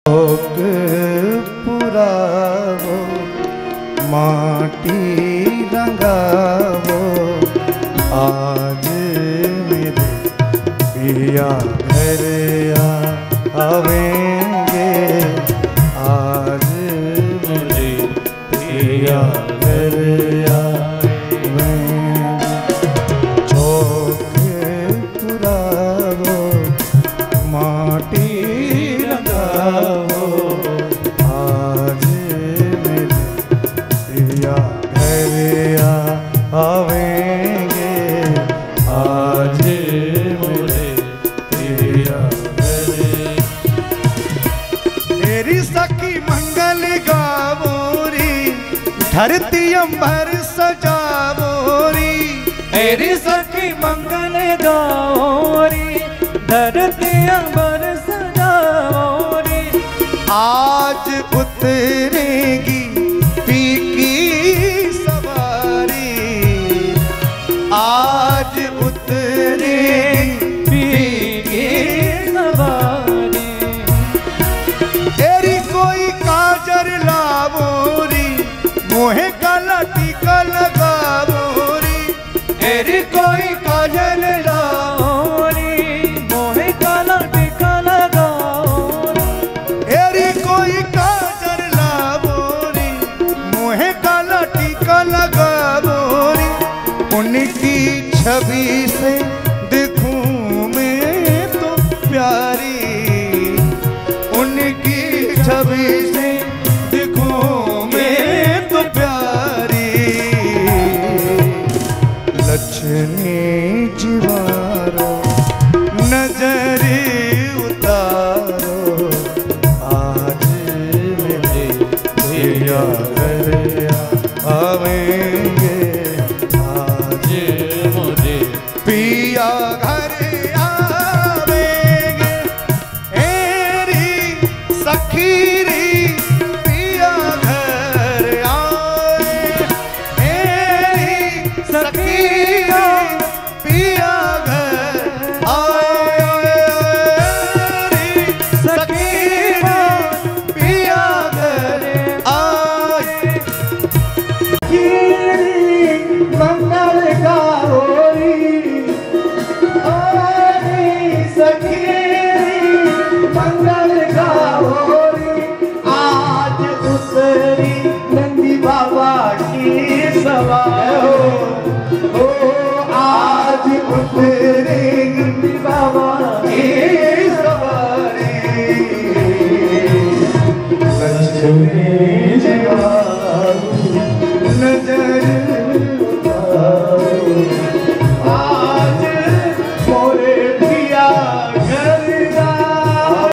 शोक पुरावो माटी रंगावो आज मेरे पिया घर आवेंगे, आज मेरे पिया घर आवेंगे। शोक पुरावो माटी रंगावो आज मेरे पिया घर आवेंगे, आज मेरे पिया घर। तेरी सखी मंगल गावोरी धरती अंबर सजावोरी, तेरी सखी मंगल गावोरी धरती अंबर सजावोरी। आज उतरेगी पी की सवारी, आज उतरेगी पी की सवारी। तेरी कोई काजर लावोरी मोहे काला टीका लगावोरी, तेरी कोई काजल लावोरी मोहे काला टीका लगावोरी। तेरी कोई काजर लावोरी मोहे काला टीका लगावोरी। उनकी छवि से दिखूं मैं तो प्यारी, उनकी छवि से